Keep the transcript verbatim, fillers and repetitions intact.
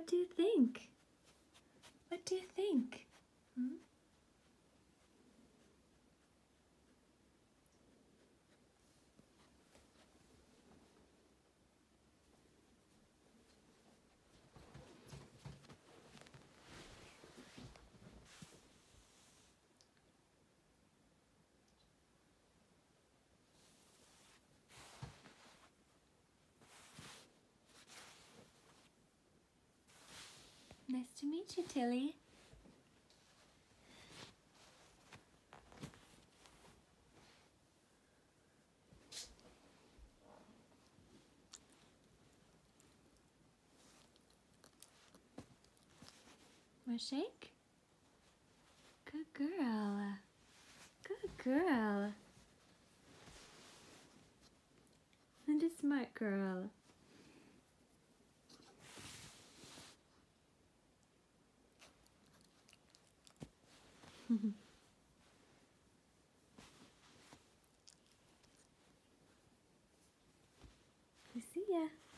What do you think? What do you think? Hmm? Nice to meet you, Tilly. Want a shake? Good girl. Good girl. And a smart girl. I see ya.